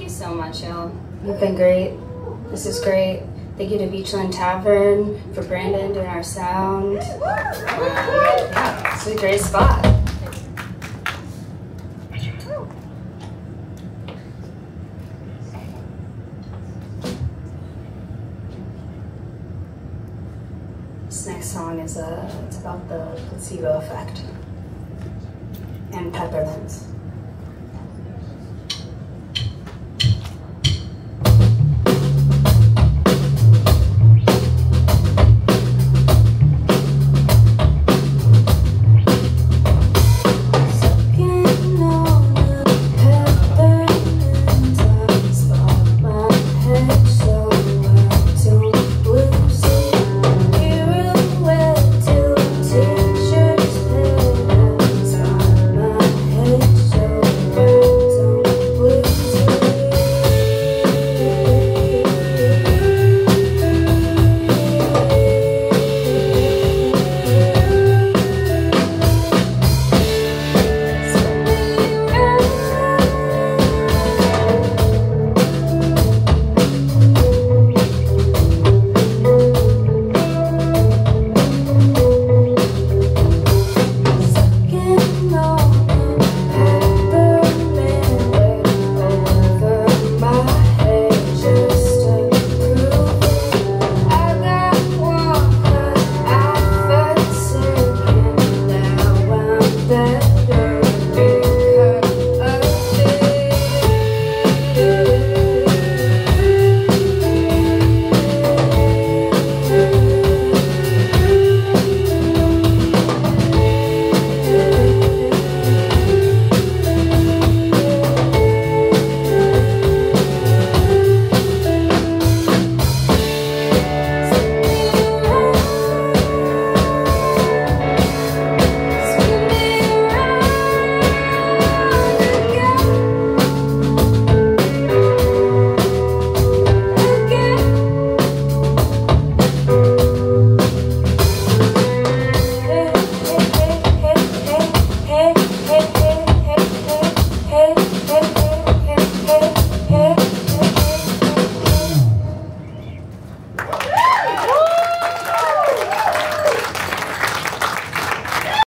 you so much, y'all. You've been great. This is great. Thank you to Beachland Tavern for Brandon doing our sound. Yeah, it's a great spot. This next song is it's about the placebo effect and peppermints.